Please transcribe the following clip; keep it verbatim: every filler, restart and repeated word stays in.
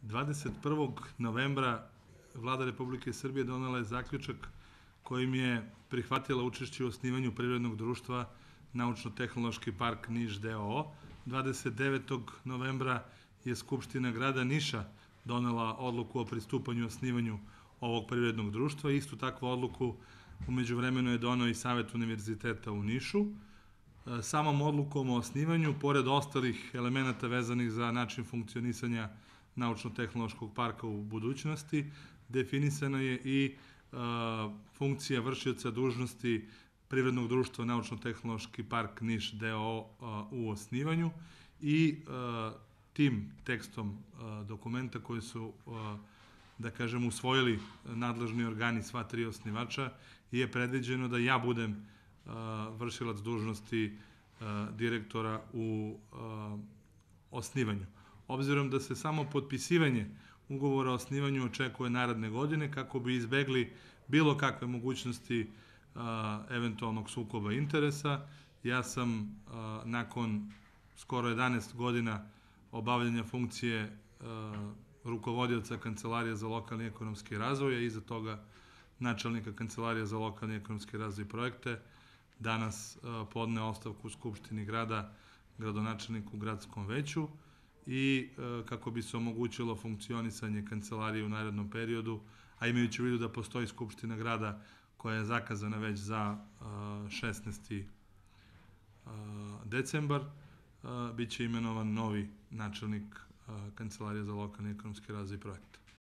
dvadeset prvog novembra Vlada Republike Srbije donela je zaključak kojim je prihvatila učešće u osnivanju privrednog društva Naučno-tehnološki park Niš d o o. dvadeset devetog novembra je Skupština grada Niša donela odluku o pristupanju i osnivanju ovog privrednog društva. Istu takvu odluku umeđu vremenu je donao i Savet univerziteta u Nišu. Samom odlukom o osnivanju, pored ostalih elemenata vezanih za način funkcionisanja Naučno-tehnološkog parka u budućnosti, definisana je i funkcija vršioca dužnosti privrednog društva Naučno-tehnološki park Niš d o o u osnivanju i tim tekstom dokumenta koji su, da kažem, usvojili nadležni organi sva tri osnivača je predviđeno da ja budem vršilac dužnosti direktora u osnivanju. Obzirom da se samo potpisivanje ugovora o osnivanju očekuje naredne godine, kako bi izbegli bilo kakve mogućnosti eventualnog sukoba interesa, ja sam nakon skoro jedanaest godina obavljanja funkcije rukovodioca Kancelarije za lokalni ekonomski razvoj, a iza toga načelnika Kancelarije za lokalni ekonomski razvoj i projekte, danas podneo ostavku u Skupštini grada, gradonačelniku u gradskom veću i kako bi se omogućilo funkcionisanje kancelarije u narednom periodu, a imajući u vidu da postoji Skupština grada koja je zakazana već za šesnaesti decembar, biće imenovan novi načelnik Kancelarije za lokalni ekonomski razvoj i projekte.